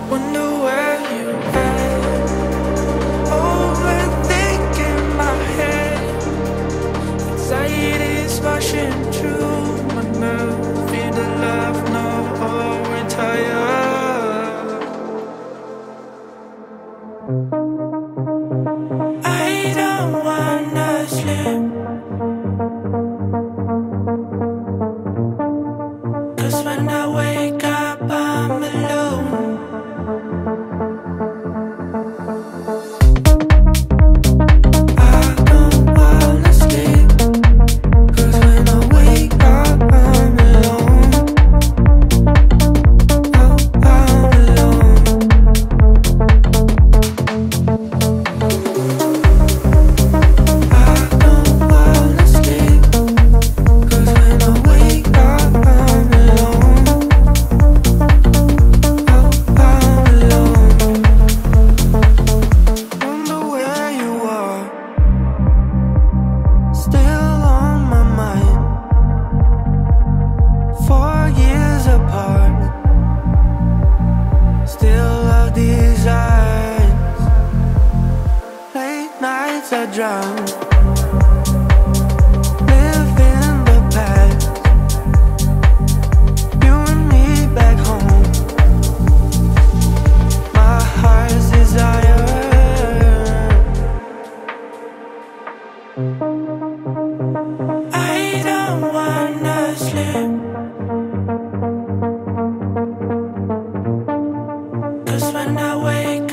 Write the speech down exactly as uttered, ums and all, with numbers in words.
Wonder where you at. Overthinking my head. Anxiety's rushing through my nerves. Feel the love, no, oh, retire. I don't wanna sleep, 'cause when I wake up I'm alone. I don't wanna sleep, 'cause when I wake up I'm alone. Oh, I'm alone. I don't wanna sleep, 'cause when I wake up I'm alone. Oh, I'm alone. Wonder where you are, still on my mind. Four years apart, still love these eyes. Late nights I drown, live in the past. You and me back home, my heart's desire. I don't wanna sleep, 'cause when I wake